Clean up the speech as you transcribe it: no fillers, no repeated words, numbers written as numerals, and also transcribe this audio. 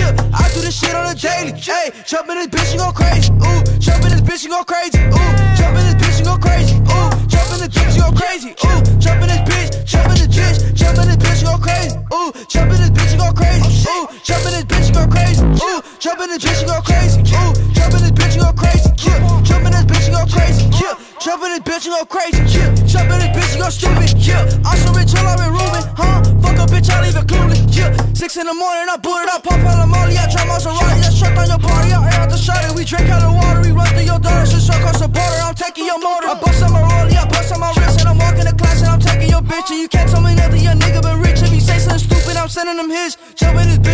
Yeah, I do this shit on a daily. Ayy, jump in this bitch and go crazy. Ooh, jump in this bitch and go crazy. Ooh, jump in this bitch and go crazy. Ooh, jump in this bitch and go crazy. Ooh, jump in this bitch, jump in this bitch, jump in this bitch and go crazy. Ooh, jump in this bitch and go crazy. Ooh, jump in this bitch and go crazy. Ooh, jump in this bitch and go crazy. Ooh, jump in this bitch and go crazy. Yeah, jump in this bitch and go crazy. Yeah, jump in this bitch and go crazy. Yeah, jump in this bitch and go stupid. Yeah, I'm so rich, all I've been rooming. Huh? Fuck a bitch, I'll leave it clueless. Yeah, 6 in the morning, I boot it up, pop out the molly. I try Maserati, I struck on your party. I air out the shot, we drink out the water. We run through your daughter, she's so across the border. I'm taking your motor. I bust on my rollie, I bust on my wrist, and I'm walking the class, and I'm taking your bitch. And you can't tell me nothing, your nigga been rich. If you say something stupid, I'm sending them his. Jump in this